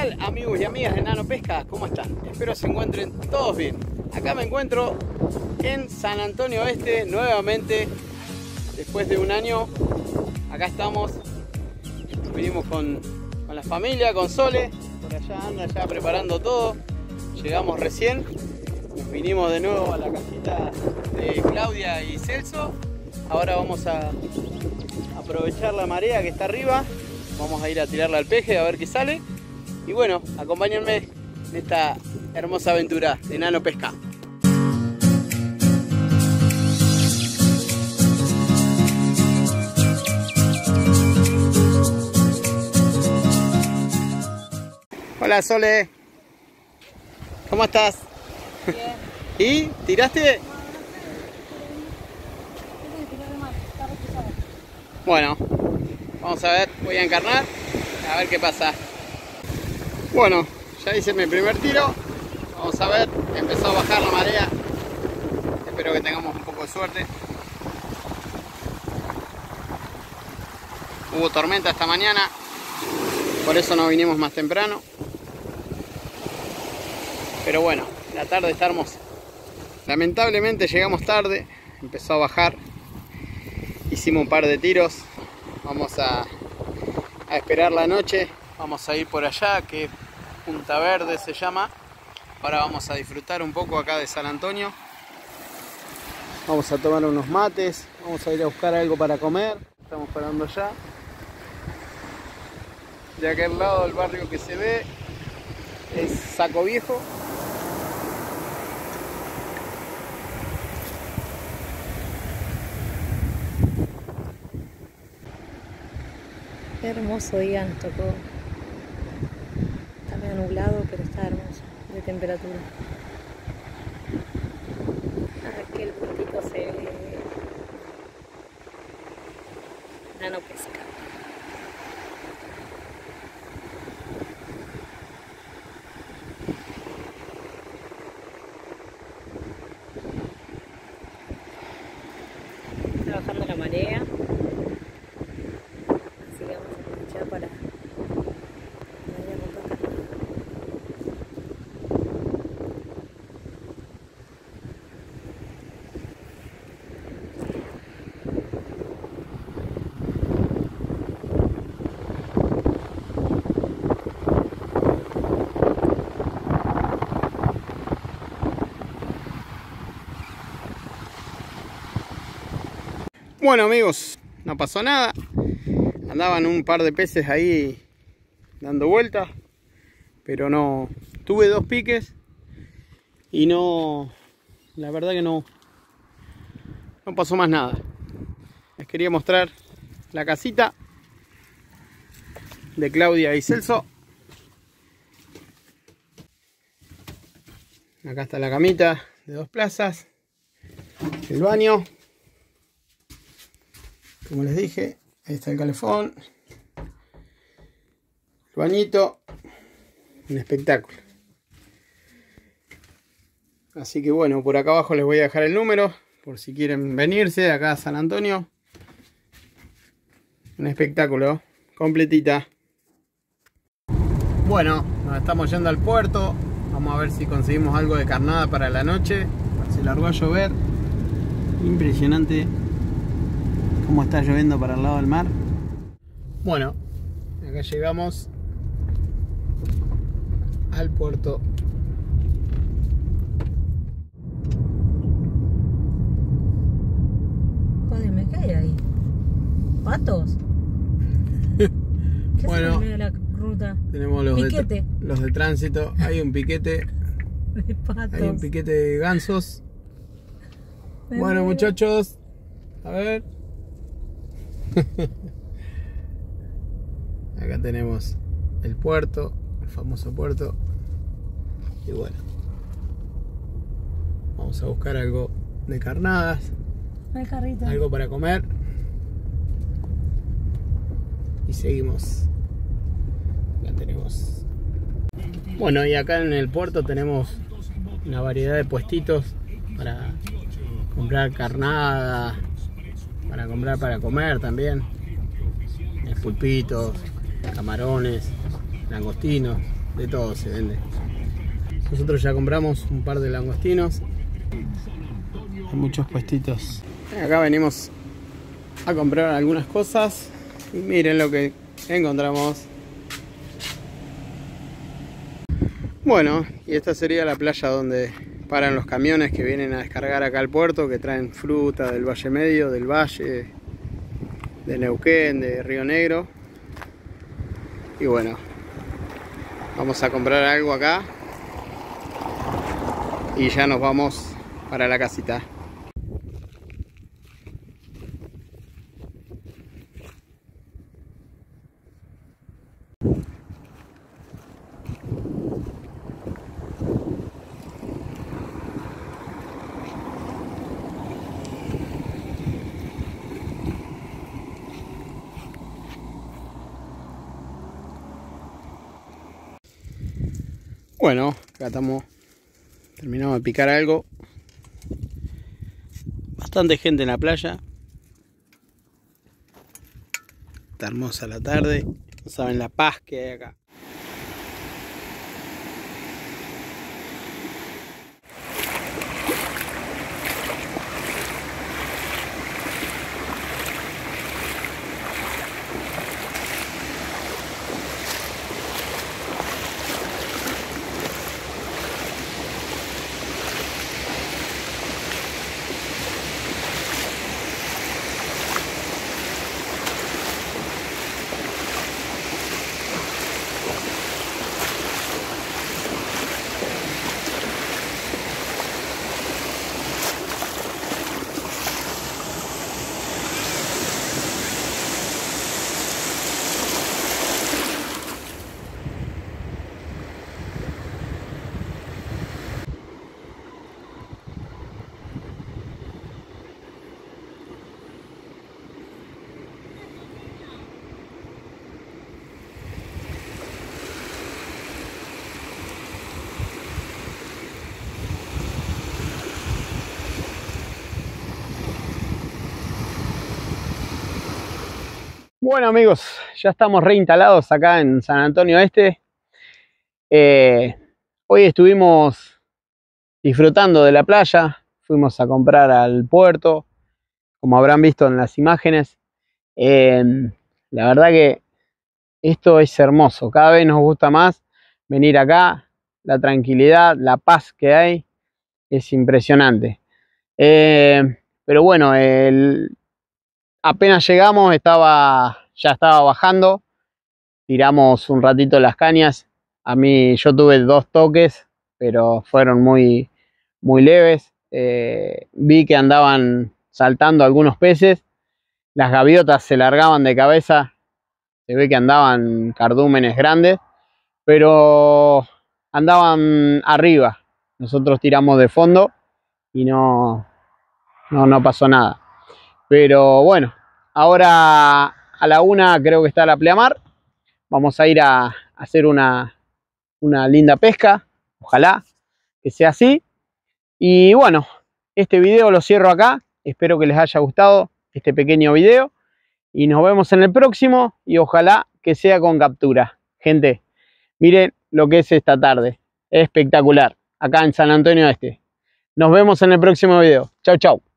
tal, amigos y amigas de Nano Pesca? ¿Cómo están? Espero se encuentren todos bien. Acá me encuentro en San Antonio Oeste nuevamente, después de un año. Acá estamos, vinimos con la familia, con Sole, por allá anda ya preparando todo. Llegamos recién, nos vinimos de nuevo a la casita de Claudia y Celso. Ahora vamos a aprovechar la marea que está arriba, vamos a ir a tirarla al peje a ver qué sale. Y bueno, acompáñenme en esta hermosa aventura de Nano Pesca. Hola Sole, ¿cómo estás? Bien. ¿Y? ¿Tiraste? Bueno, vamos a ver, voy a encarnar, a ver qué pasa. Bueno, ya hice mi primer tiro, vamos a ver, empezó a bajar la marea, espero que tengamos un poco de suerte. Hubo tormenta esta mañana, por eso no vinimos más temprano. Pero bueno, la tarde está hermosa. Lamentablemente llegamos tarde, empezó a bajar. Hicimos un par de tiros. Vamos a esperar la noche. Vamos a ir por allá, que Punta Verde se llama. Ahora vamos a disfrutar un poco acá de San Antonio. Vamos a tomar unos mates. Vamos a ir a buscar algo para comer. Estamos parando ya. De aquel lado del barrio que se ve es Saco Viejo. Qué hermoso día nos tocó. Está medio nublado, pero está hermoso de temperatura. Aquel puntito se ve. Nano Pesca. Está bajando la marea. Para ir a comprar carne. Bueno amigos, no pasó nada. Andaban un par de peces ahí dando vueltas, pero no, tuve dos piques y no, la verdad que no pasó más nada. Les quería mostrar la casita de Claudia y Celso. Acá está la camita de 2 plazas, el baño, como les dije. Ahí está el calefón, el bañito, un espectáculo. Así que bueno, por acá abajo les voy a dejar el número, por si quieren venirse acá a San Antonio. Un espectáculo, completita. Bueno, nos estamos yendo al puerto. Vamos a ver si conseguimos algo de carnada para la noche. Se largó a llover. Impresionante cómo está lloviendo para el lado del mar. Bueno, acá llegamos al puerto. Jódeme, ¿qué hay ahí? ¿Patos? ¿Qué Bueno, en medio de la ruta? Tenemos los de tránsito. Hay un piquete. De patos. Hay un piquete de gansos. Bueno muchachos, a ver. Acá tenemos el puerto, el famoso puerto. Y bueno, vamos a buscar algo de carnadas, El carrito. algo para comer. Y seguimos. Acá tenemos. Bueno, y acá en el puerto tenemos una variedad de puestitos para comprar carnada, para comprar para comer también. Pulpitos, camarones, langostinos. de todo se vende. Nosotros ya compramos un par de langostinos. Hay muchos puestitos. Acá venimos a comprar algunas cosas y miren lo que encontramos. Bueno, y esta sería la playa donde paran los camiones que vienen a descargar acá al puerto, que traen fruta del Valle Medio, del Valle, de Neuquén, de Río Negro. Y bueno, vamos a comprar algo acá y ya nos vamos para la casita. Bueno, acá estamos, terminamos de picar algo. Bastante gente en la playa. Está hermosa la tarde. No saben la paz que hay acá. Bueno amigos, ya estamos reinstalados acá en San Antonio Este. Hoy estuvimos disfrutando de la playa, fuimos a comprar al puerto, como habrán visto en las imágenes. La verdad que esto es hermoso, cada vez nos gusta más venir acá, la tranquilidad, la paz que hay, es impresionante. Pero bueno, apenas llegamos ya estaba bajando, tiramos un ratito las cañas. Yo tuve 2 toques, pero fueron muy leves. Vi que andaban saltando algunos peces, las gaviotas se largaban de cabeza, se ve que andaban cardúmenes grandes, pero andaban arriba. Nosotros tiramos de fondo y no pasó nada. Pero bueno, ahora a la 1 creo que está la pleamar. Vamos a ir a hacer una linda pesca. Ojalá que sea así. Y bueno, este video lo cierro acá. Espero que les haya gustado este pequeño video. Y nos vemos en el próximo. Y ojalá que sea con captura. Gente, miren lo que es esta tarde. Es espectacular. Acá en San Antonio Este. Nos vemos en el próximo video. Chau, chau.